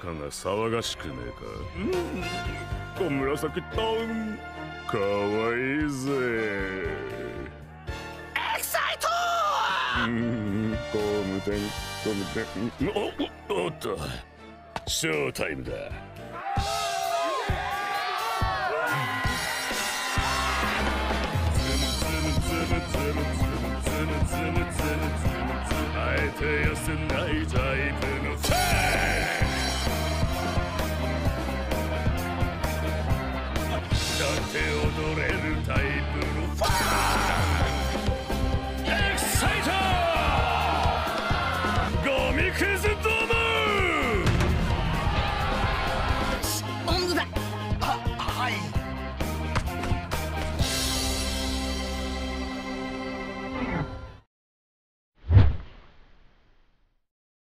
中が騒がしくねえか。小紫タウンかわいいぜ。 エキサイト工務店おっとショータイムだ。あえて痩せないタイプのファン。だって踊れるタイプのファン。エキサイトゴミくずども。 本当だ。はい。